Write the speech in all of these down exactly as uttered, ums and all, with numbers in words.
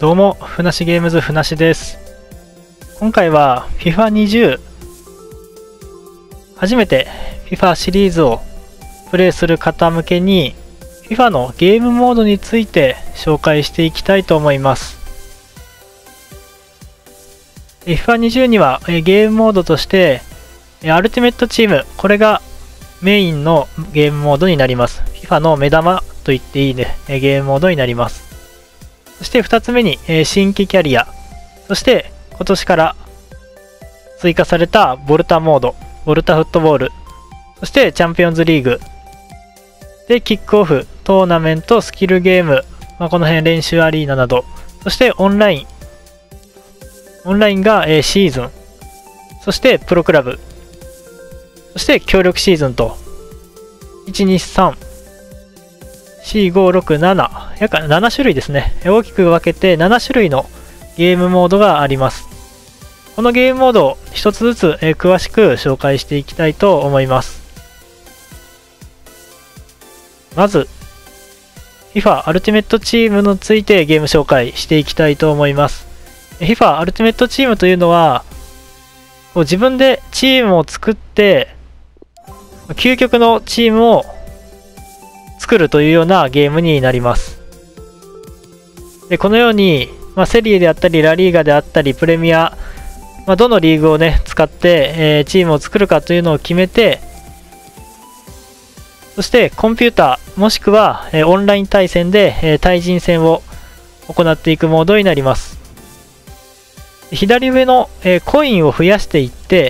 どうも、ふなしゲームズふなしです。今回は フィファにじゅう 初めて フィファ シリーズをプレイする方向けに フィファ のゲームモードについて紹介していきたいと思います。フィファにじゅう にはゲームモードとしてアルティメットチーム、これがメインのゲームモードになります。フィファ の目玉と言っていいね、ゲームモードになります。そしてふたつめに新規キャリア、そして今年から追加されたボルタモード、ボルタフットボール、そしてチャンピオンズリーグでキックオフ、トーナメント、スキルゲーム、まあ、この辺練習アリーナなど、そしてオンライン、オンラインがシーズン、そしてプロクラブ、そして協力シーズンといち、に、さん、よん、ご、ろく、なな、約なな種類ですね。大きく分けてなな種類のゲームモードがあります。このゲームモードを一つずつ詳しく紹介していきたいと思います。まず フィファ アルティメットチームについてゲーム紹介していきたいと思います。 フィファ アルティメットチームというのは自分でチームを作って究極のチームを作るというようなゲームになります。でこのように、まあ、セリエであったりラリーガであったりプレミア、まあ、どのリーグをね使って、えー、チームを作るかというのを決めて、そしてコンピューターもしくは、えー、オンライン対戦で、えー、対人戦を行っていくモードになります。左上の、えー、コインを増やしていって、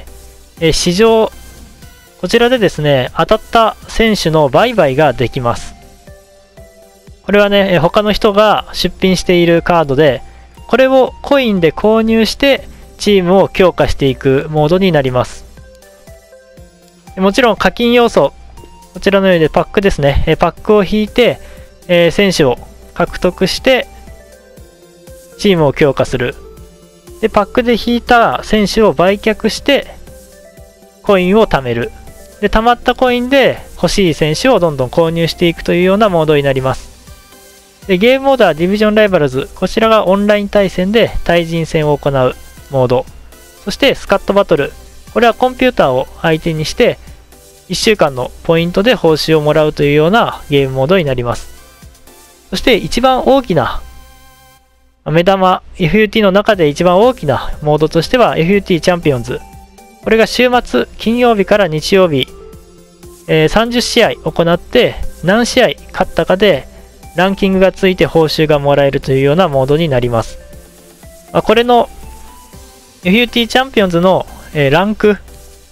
えー、市場こちらでですね、当たった選手の売買ができます。これはね、他の人が出品しているカードで、これをコインで購入してチームを強化していくモードになります。もちろん課金要素、こちらのようにパックですね、パックを引いて選手を獲得してチームを強化する。で、パックで引いた選手を売却してコインを貯める。で、溜まったコインで欲しい選手をどんどん購入していくというようなモードになります。で、ゲームモードはディビジョンライバルズ、こちらがオンライン対戦で対人戦を行うモード。そしてスカットバトル、これはコンピューターを相手にしていっしゅうかんのポイントで報酬をもらうというようなゲームモードになります。そして一番大きな目玉、エフユーティー の中で一番大きなモードとしては エフユーティー チャンピオンズ。これが週末、金曜日から日曜日、えー、さんじゅっしあい行って何試合勝ったかでランキングがついて報酬がもらえるというようなモードになります。まあ、これの エフユーティー チャンピオンズの、えー、ランク、こ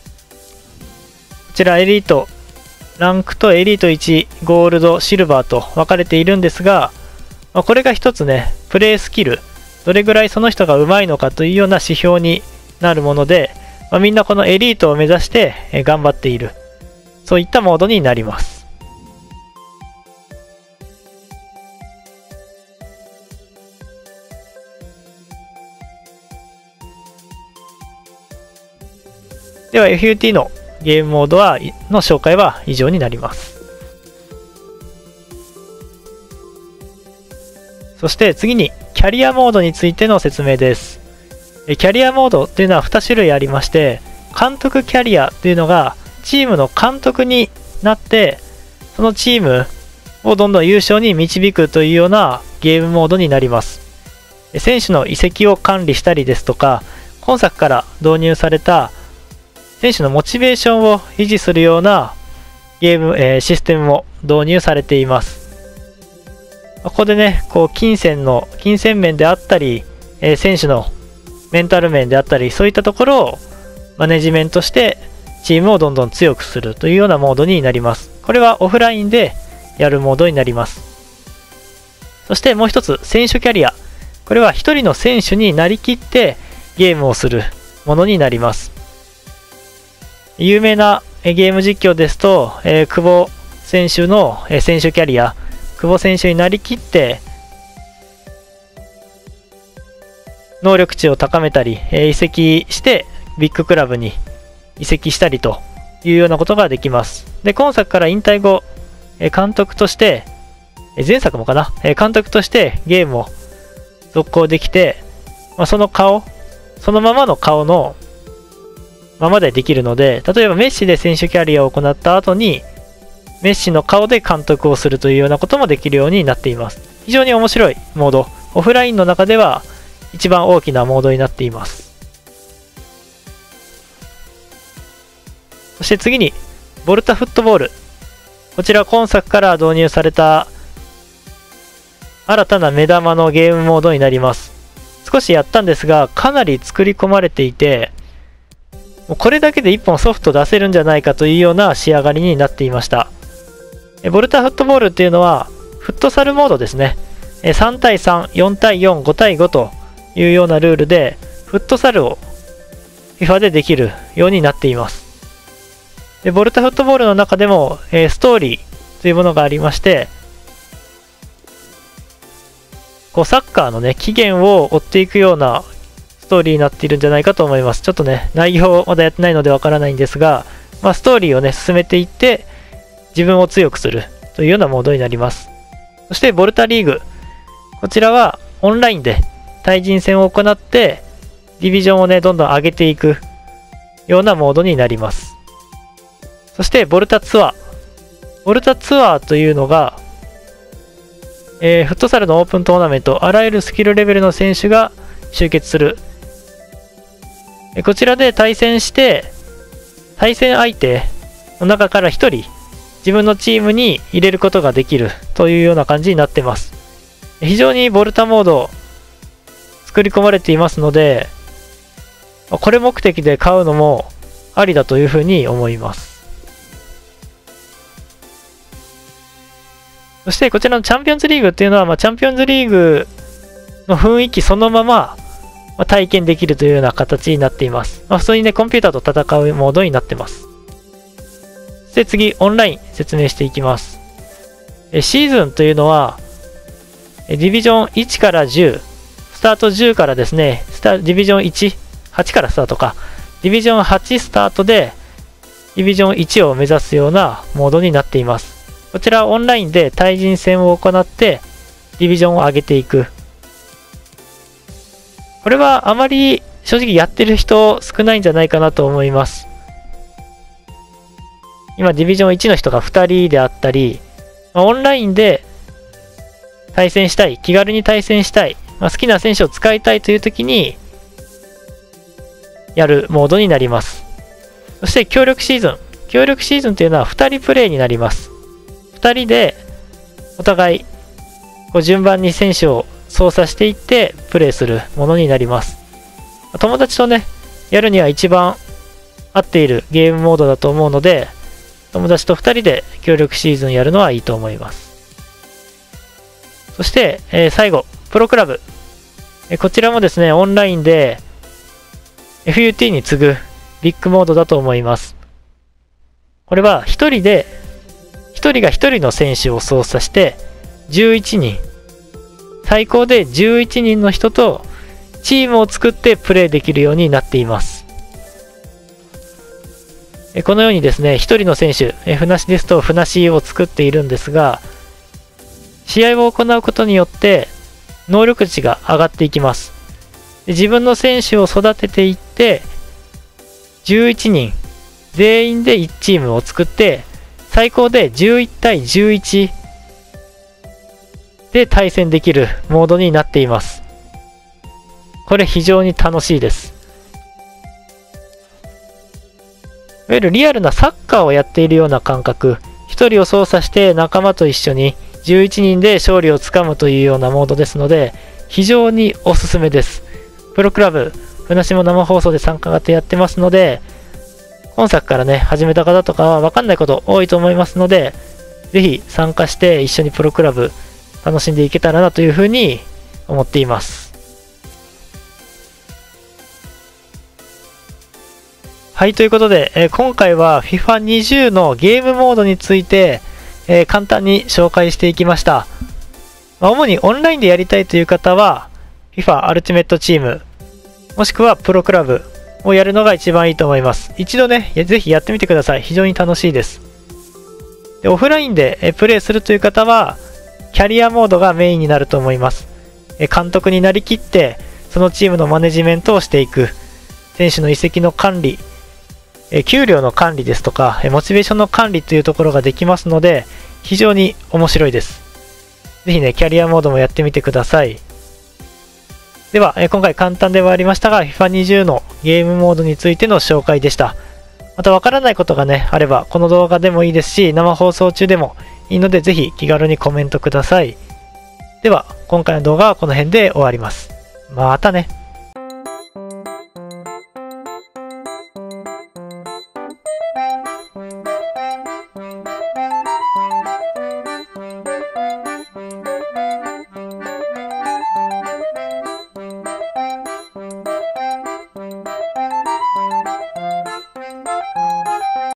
ちらエリート、ランクとエリートいち、ゴールド、シルバーと分かれているんですが、まあ、これが一つね、プレイスキル、どれぐらいその人が上手いのかというような指標になるもので、まあ、みんなこのエリートを目指して頑張っている、そういったモードになります。では エフユーティー のゲームモードはの紹介は以上になります。そして次にキャリアモードについての説明です。キャリアモードというのはに種類ありまして、監督キャリアというのがチームの監督になってそのチームをどんどん優勝に導くというようなゲームモードになります。選手の移籍を管理したりですとか、今作から導入された選手のモチベーションを維持するようなゲーム、えー、システムも導入されています。ここでね、こう金銭の金銭面であったり、えー、選手のメンタル面であったり、そういったところをマネジメントしてチームをどんどん強くするというようなモードになります。これはオフラインでやるモードになります。そしてもう一つ、選手キャリア。これは一人の選手になりきってゲームをするものになります。有名なゲーム実況ですと、えー、久保選手の選手キャリア、久保選手になりきって能力値を高めたり、えー、移籍してビッグクラブに移籍したりというようなことができます。で、今作から引退後、監督として、前作もかな、監督としてゲームを続行できて、まあ、その顔、そのままの顔のままでできるので、例えばメッシで選手キャリアを行った後に、メッシの顔で監督をするというようなこともできるようになっています。非常に面白いモード。オフラインの中では一番大きなモードになっています。そして次に、ボルタフットボール。こちら今作から導入された新たな目玉のゲームモードになります。少しやったんですが、かなり作り込まれていて、もうこれだけでいっぽんソフト出せるんじゃないかというような仕上がりになっていました。ボルタフットボールっていうのは、フットサルモードですね。さん対さん、よん対よん、ご対ごというようなルールで、フットサルを FIFA でできるようになっています。で、ボルタフットボールの中でも、えー、ストーリーというものがありまして、こうサッカーのね、起源を追っていくようなストーリーになっているんじゃないかと思います。ちょっとね、内容まだやってないのでわからないんですが、まあ、ストーリーをね、進めていって、自分を強くするというようなモードになります。そして、ボルタリーグ。こちらはオンラインで対人戦を行って、ディビジョンをね、どんどん上げていくようなモードになります。そして、ボルタツアー。ボルタツアーというのが、えー、フットサルのオープントーナメント、あらゆるスキルレベルの選手が集結する。こちらで対戦して、対戦相手の中からひとり、自分のチームに入れることができるというような感じになっています。非常にボルタモード、作り込まれていますので、これ目的で買うのもありだというふうに思います。そしてこちらのチャンピオンズリーグっていうのは、まあ、チャンピオンズリーグの雰囲気そのまま、まあ、体験できるというような形になっています。まあ、普通にね、コンピューターと戦うモードになってます。そして次、オンライン説明していきます。えシーズンというのは、ディビジョンいちからじゅう、スタートじゅうからですね、スタディビジョンいち、はちからスタートか、ディビジョンはちスタートで、ディビジョンいちを目指すようなモードになっています。こちらオンラインで対人戦を行ってディビジョンを上げていく。これはあまり正直やってる人少ないんじゃないかなと思います。今ディビジョンいちの人がふたりであったり、まあ、オンラインで対戦したい、気軽に対戦したい、まあ、好きな選手を使いたいという時にやるモードになります。そして協力シーズン。協力シーズンというのはふたりプレイになります。ふたりでお互いこう順番に選手を操作していってプレイするものになります。友達とね、やるには一番合っているゲームモードだと思うので、友達とふたりで協力シーズンやるのはいいと思います。そして、えー、最後、プロクラブ。えー、こちらもですね、オンラインで エフユーティー に次ぐビッグモードだと思います。これはひとりでひとりがひとりの選手を操作してじゅういちにん、最高でじゅういちにんの人とチームを作ってプレイできるようになっています。このようにですね、ひとりの選手、ふなしですとふなしを作っているんですが、試合を行うことによって能力値が上がっていきます。自分の選手を育てていってじゅういちにん全員でいちチームを作って最高でじゅういち対じゅういちで対戦できるモードになっています。これ非常に楽しいです。いわゆるリアルなサッカーをやっているような感覚、ひとりを操作して仲間と一緒にじゅういちにんで勝利をつかむというようなモードですので、非常におすすめです。プロクラブ、ふなしも生放送で参加型やってますので、今作からね、始めた方とかは分かんないこと多いと思いますので、ぜひ参加して一緒にプロクラブ楽しんでいけたらなというふうに思っています。はい、ということで、えー、今回は フィファにじゅう のゲームモードについて、えー、簡単に紹介していきました。まあ、主にオンラインでやりたいという方は、FIFA アルティメットチーム、もしくはプロクラブをやるのが一番いいと思います。一度ね、ぜひやってみてください。非常に楽しいです。で、オフラインでプレイするという方は、キャリアモードがメインになると思います。 監督になりきってそのチームのマネジメントをしていく、選手の移籍の管理、給料の管理ですとかモチベーションの管理というところができますので、非常に面白いです。ぜひね、キャリアモードもやってみてください。では、今回簡単ではありましたが フィファにじゅう のゲームモードについての紹介でした。またわからないことがねあれば、この動画でもいいですし、生放送中でもいいので、ぜひ気軽にコメントください。では今回の動画はこの辺で終わります。またね。